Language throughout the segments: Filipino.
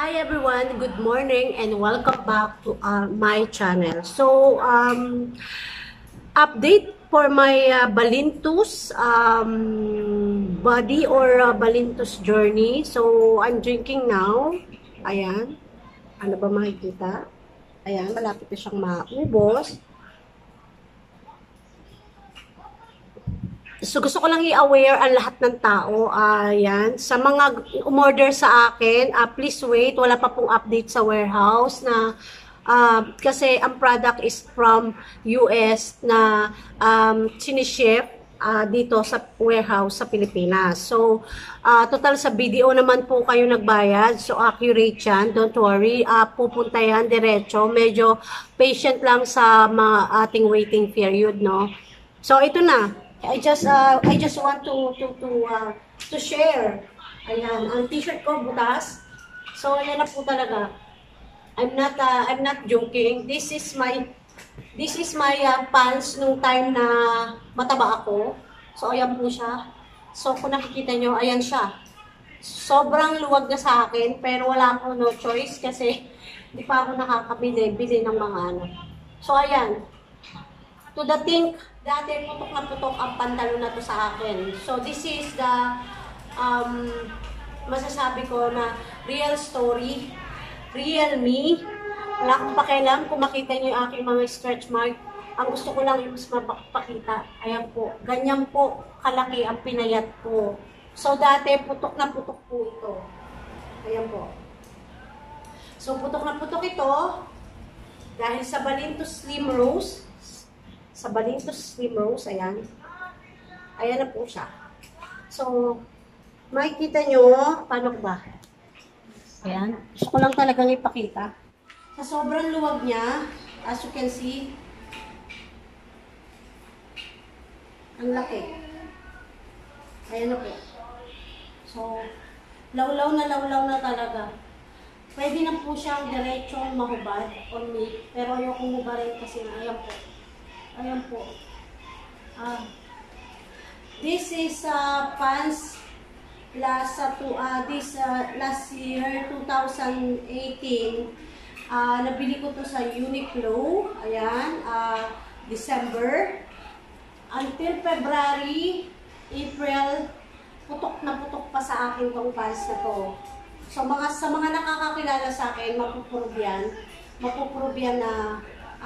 Hi everyone, good morning and welcome back to my channel. So, update for my Valentus body or Valentus journey. So, I'm drinking now. Ayan. Ano ba makikita? Ayan, malapit na siyang maubos. So, gusto ko lang i-aware ang lahat ng tao. Ayan. Sa mga umorder sa akin, please wait. Wala pa pong update sa warehouse na kasi ang product is from US na siniship dito sa warehouse sa Pilipinas. So, total sa BDO naman po kayo nagbayad. So, accurate yan. Don't worry. Pupunta yan diretso. Medyo patient lang sa mga ating waiting period, no? So, ito na. I just want to share. Ayan, ang t-shirt ko butas. So ayan na po talaga. I'm not joking. This is my pants nung time na mataba ako. So ayan po siya. So kung nakikita nyo, ayan siya. Sobrang luwag na sa akin, pero wala akong no choice kasi hindi pa ako nakakabili ng mga ano. So ayan. To the think, dati putok na putok ang pantalon na to sa akin. So this is the masasabi ko na real story, real me. Wala akong pakialam kung makita niyo yung aking mga stretch mark. Ang gusto ko lang yung mas mapakita. Ayan po, ganyan po kalaki ang pinayat ko. So dati putok na putok po ito. Ayan po. So putok na putok ito dahil sa Valentus Slim Rose. Sa Valentus Slim Rose, ayan. Ayan na po siya. So, makikita nyo, paano ba? Ayan. Gusto ko lang talagang ipakita. Sa sobrang luwag niya, as you can see, ang laki. Ayan na po. So, lawlaw na talaga. Pwede na po siyang diretsong mahubad on me. Pero ayokong hubarin kasi ayan po. Ayan po. This is pants last year, 2018. Nabili ko to sa Uniqlo. Ayan. December. Until February, April, putok na putok pa sa akin tong pants na to. So, sa mga nakakakilala sa akin, mapuprove yan na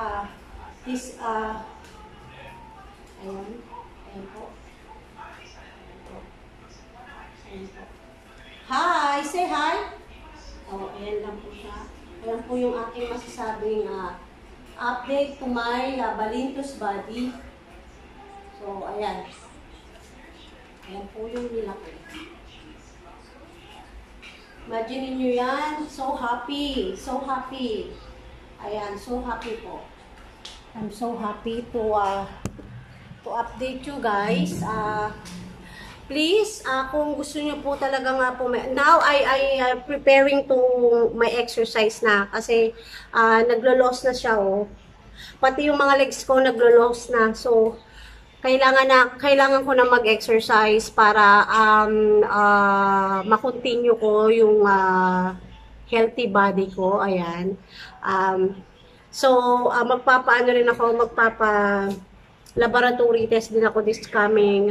ayan. Ayan po. Ayan po. Hi! Say hi! Oh, ayan lang po siya. Ayan po yung aking masasabing update to my Valentus body. So, ayan. Ayan po yung nilaki. Imagine nyo yan. So happy. So happy. Ayan. So happy po. I'm so happy to update you guys. Please, kung gusto niyo po talaga nga po, now I preparing to my exercise na kasi naglo-loss na siya, oh. Pati yung mga legs ko naglo-loss na. So kailangan ko na mag-exercise para ma-continue ko yung healthy body ko. Ayan. So, magpapaano rin ako, laboratory test din ako this coming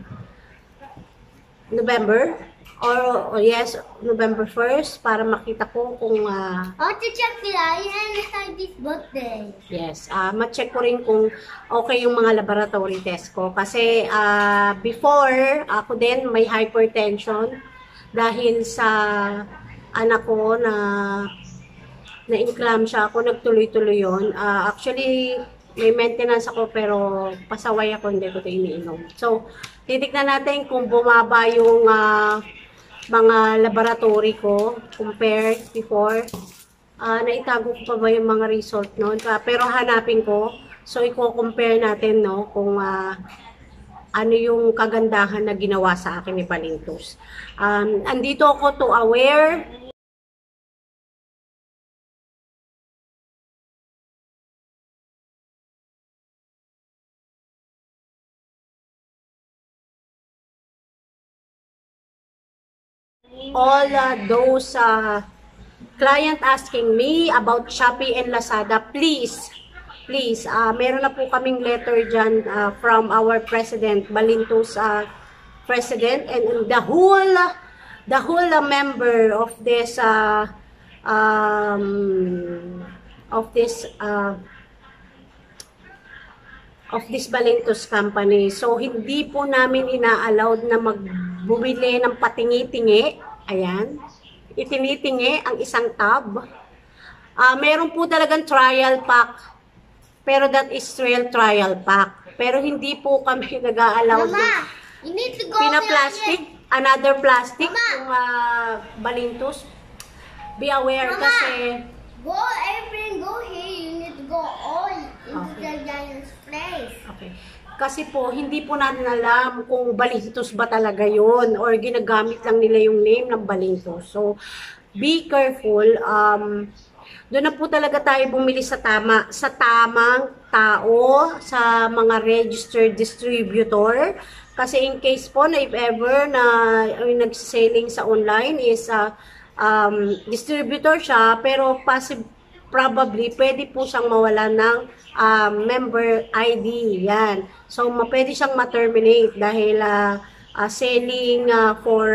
November. Yes, November 1st para makita ko kung to check the iron inside this birthday. Yes, ma-check ko rin kung okay yung mga laboratory test ko. Kasi before, ako din may hypertension dahil sa anak ko na na-enclampsia ako, nagtuloy-tuloy yun. Actually, may maintenance ako pero pasaway ako, hindi ko ito iniinom. So, titignan natin kung bumaba yung mga laboratory ko compared before. Naitago ko pa ba yung mga result noon? Pero hanapin ko. So, i-compare natin, no, kung ano yung kagandahan na ginawa sa akin ni Valentus. Andito ako to aware all those client asking me about Shopee and Lazada, please, meron na po kaming letter dyan from our President, Valentus President, and the whole member of this of this Valentus company. So, hindi po namin ina-allowed na magbumili ng patingi-tingi. Ayan. Itinitingi ang isang tab. Meron po talagang trial pack. Pero that is real trial pack. Pero hindi po kami nag-a-allow Mama, you need to go pina-plastic, another plastic, Mama. yung Valentus. Be aware Mama. kasi Go, everything go here. You need to go all into Okay. the giant's place. okay. Kasi po, hindi po natin alam kung Valentus ba talaga yun or ginagamit lang nila yung name ng Valentus. So, be careful. Doon na po talaga tayo bumili sa tamang tao, sa mga registered distributor. Kasi in case po na if ever na nag-selling sa online is distributor siya, pero probably pwede po siyang mawala ng member ID. Yan. So, pwede siyang ma-terminate dahil selling for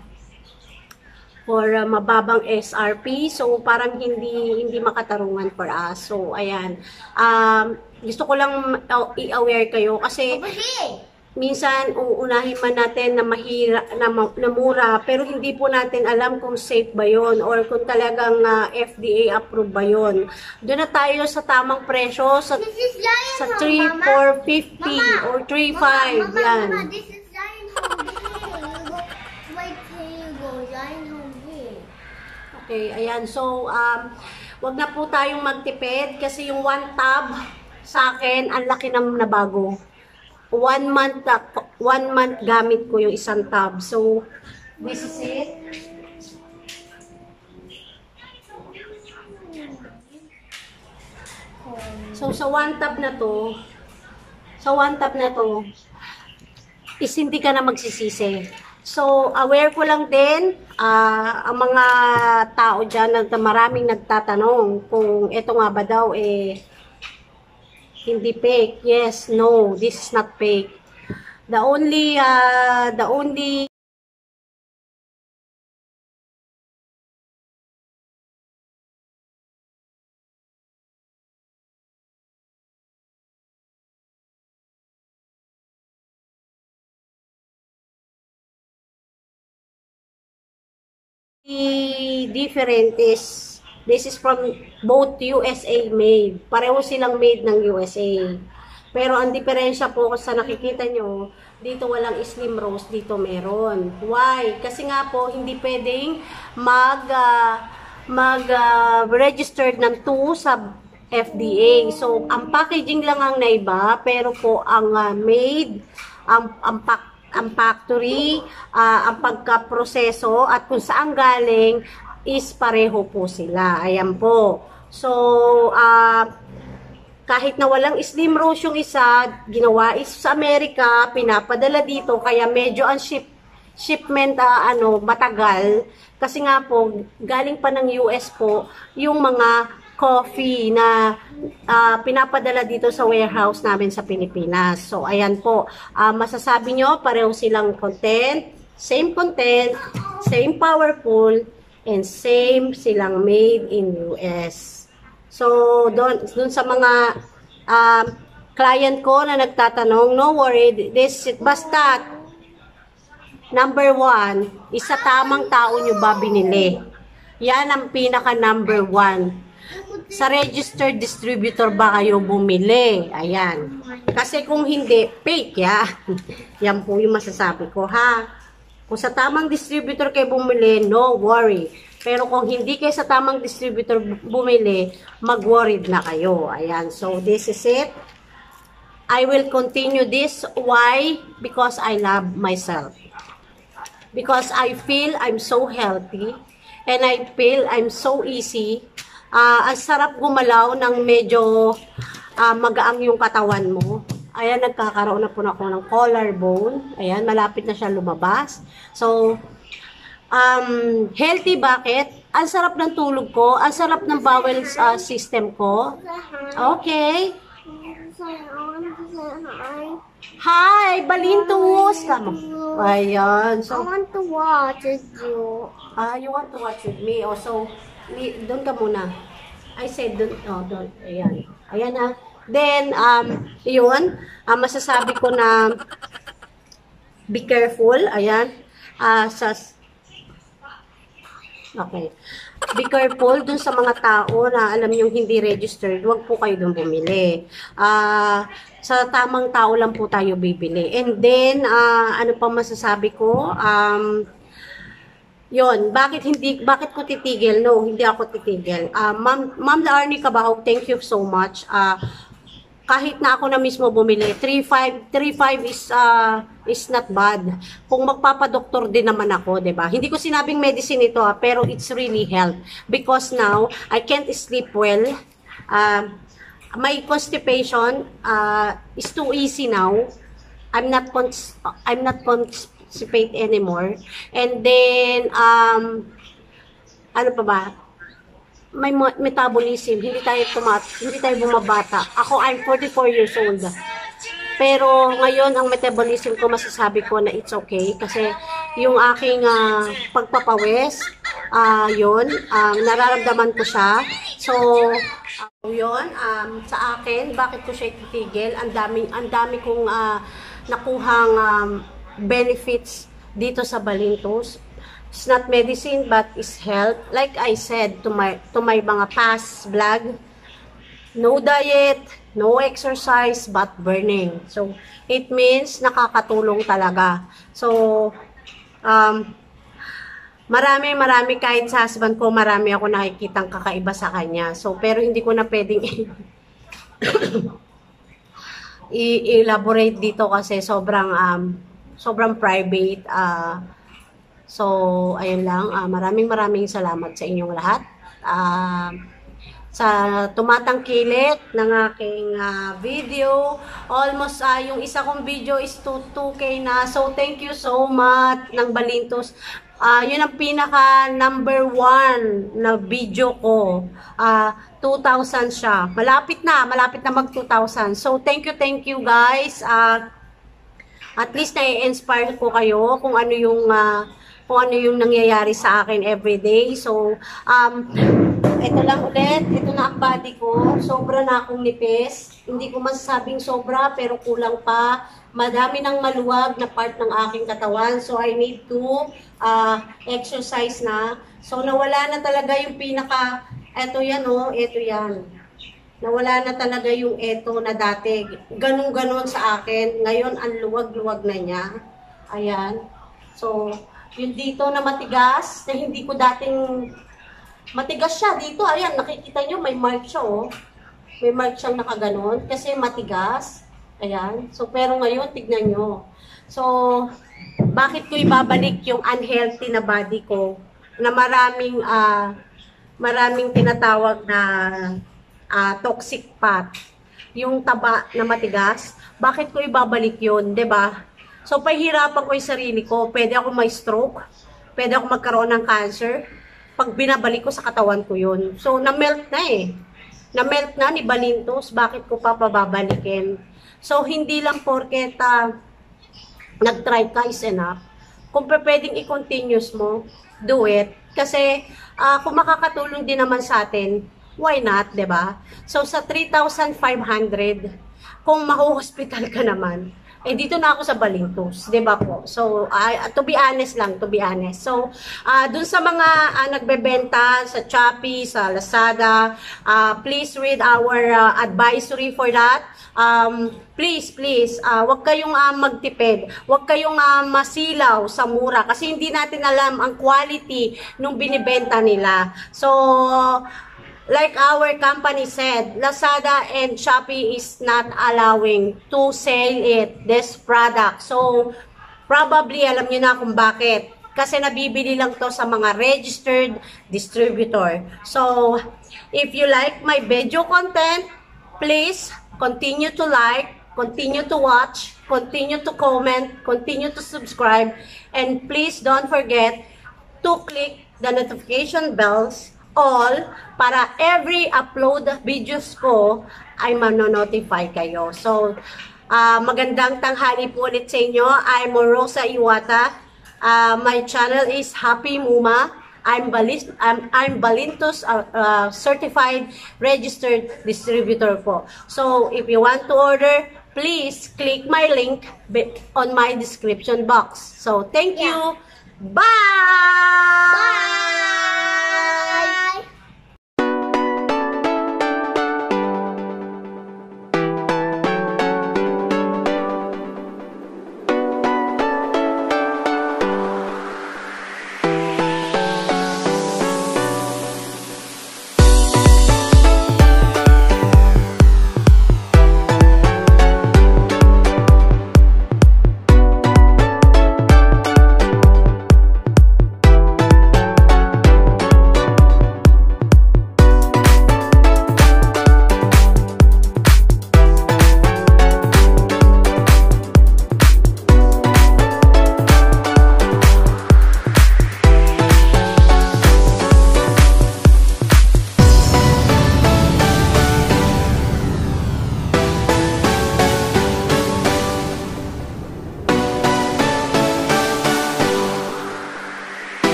mababang SRP. So, parang hindi makatarungan for us. So, ayan. Gusto ko lang i-aware kayo kasi Over here. minsan uunahin man natin na na mura, pero hindi po natin alam kung safe ba yon or kung talagang FDA approved ba yon. Doon na tayo sa tamang presyo sa This is giant sa home, 3, Mama. 4, 50 Mama. or 3, 5 yan. Mama, this is giant home here. You go, wait till you go giant home here. Okay, ayan. So, wag na po tayong magtipid kasi yung 1 tab sa akin, ang laki ng nabago. 1 month gamit ko yung isang tab. So, this is it. So, sa 1 tab na to, is hindi ka na magsisisi. So, aware ko lang din, ang mga tao dyan na maraming nagtatanong kung ito nga ba daw hindi fake. Yes, no, this is not fake. The only different is this is from both USA made. Pareho silang made ng USA. Pero ang diferensya po sa nakikita nyo, dito walang slim roast, dito meron. Why? Kasi nga po, hindi pwedeng mag-registered ng 2 sa FDA. So, ang packaging lang ang naiba, pero po ang made, ang factory, ang pagkaproseso, at kung saan galing, is pareho po sila. Ayan po. So, kahit na walang slim roast yung isa, ginawa is sa Amerika, pinapadala dito, kaya medyo ang shipment matagal. Kasi nga po, galing pa ng US po, yung mga coffee na pinapadala dito sa warehouse namin sa Pilipinas. So, ayan po. Masasabi nyo, pareho silang content, same powerful, and same silang made in US. So, doon sa mga client ko na nagtatanong, no worry, basta number 1, isa tamang tao nyo ba binili? Yan ang pinaka number 1. Sa registered distributor ba kayo bumili? Ayan. Kasi kung hindi, fake ya. Yan po yung masasabi ko, ha? Kung sa tamang distributor kayo bumili, no worry. Pero kung hindi kayo sa tamang distributor bumili, mag-worried na kayo. Ayan. So, this is it. I will continue this. Why? Because I love myself. Because I feel I'm so healthy. And I feel I'm so easy. Ang sarap gumalaw ng medyo magaang yung katawan mo. Ayan, nagkakaroon na po ako ng collarbone. Ayan, malapit na siya lumabas. So, healthy bakit? ang sarap ng tulog ko, ang sarap ng bowel system ko. Okay. Hi, Valentus. Ayan. I So, want to watch you. you want to watch with me? Oh, so, doon ka muna. I said doon. Oh, doon. Ayan. Ayan na. Then, yun. Masasabi ko na be careful. Ayan. Okay. Be careful dun sa mga tao na alam yung hindi registered, wag po kayo dun bumili. Sa tamang tao lang po tayo bibili. And then, ano pa masasabi ko? Yon, bakit ko titigil? No, hindi ako titigil. Ma'am Laarni Cabaho, thank you so much. Kahit na ako na mismo bumili, 3.5 is not bad. Kung magpapadoktor din naman ako, 'di ba? Hindi ko sinabing medicine ito, pero it's really help because now I can't sleep well. My constipation is too easy now. I'm not constipate anymore. And then ano pa ba? May metabolism, hindi tayo bumabata. Ako, I'm 44 years old. Pero ngayon, ang metabolism ko, masasabi ko na it's okay. Kasi yung aking pagpapawis, yun, nararamdaman ko siya. So, yun, sa akin, bakit ko siya titigil? Ang dami kong nakuhang benefits dito sa Valentus. It's not medicine, but it's health. Like I said to my mga past vlog, no diet, no exercise, but burning. So, it means nakakatulong talaga. So, marami kahit sa husband ko, marami ako nakikitang kakaiba sa kanya. So, pero hindi ko na pwedeng i-elaborate dito kasi sobrang private. So, ayun lang. Maraming salamat sa inyong lahat. Sa tumatangkilik ng aking video. Almost, yung isa kong video is 2K na. So, thank you so much ng Valentus. Yun ang pinaka number 1 na video ko. 2,000 siya. Malapit na mag 2,000. So, thank you guys. At least na-inspire ko kayo kung ano yung nangyayari sa akin everyday. So, ito lang ulit. Ito na ang body ko. Sobra na akong nipis. Hindi ko masasabing sobra, pero kulang pa. Madami ng maluwag na part ng aking katawan. So, I need to exercise na. So, nawala na talaga yung ito yan, oh. Ito yan. Nawala na talaga yung ito na dati. Ganun-ganon sa akin. Ngayon, ang luwag-luwag na niya. Ayan. So, yung dito na matigas, na hindi ko dating matigas siya dito. Ayan, nakikita nyo, may mark siya, oh. May mark siyang nakaganon kasi matigas. Ayan. So, pero ngayon, tignan nyo. So, bakit ko ibabalik yung unhealthy na body ko na maraming tinatawag na toxic fat, yung taba na matigas, bakit ko ibabalik yun, 'di ba? So, pahihirapan ko yung sarili ko. Pwede ako may stroke. Pwede ako magkaroon ng cancer. Pag binabalik ko sa katawan ko yun. So, na-melt na eh. Na-melt na ni Valentus. Bakit ko pa pababalikin? So, hindi lang porket nag-try ka is enough. Kung pwedeng i-continuous mo, do it. Kasi, kung makakatulong din naman sa atin, why not, 'di ba? So, sa 3,500, kung mahu-hospital ka naman, dito na ako sa Valentus, 'di ba po? So, to be honest. So, dun sa mga nagbebenta sa Shopee, sa Lazada, please read our advisory for that. Please, wag kayong magtipid. Wag kayong masilaw sa mura kasi hindi natin alam ang quality nung binibenta nila. So, like our company said, Lazada and Shopee is not allowing to sell this product. So, probably alam niyo na kung bakit. Kasi nabibili lang to sa mga registered distributor. So, if you like my video content, please continue to like, continue to watch, continue to comment, continue to subscribe, and please don't forget to click the notification bells all para every upload videos ko ay mano-notify kayo. So, magandang tanghali po ulit sa inyo. I'm Rosa Iwata. My channel is Happy Muma. I'm Valentus certified registered distributor po. So, if you want to order, please click my link on my description box. So, thank you. Bye!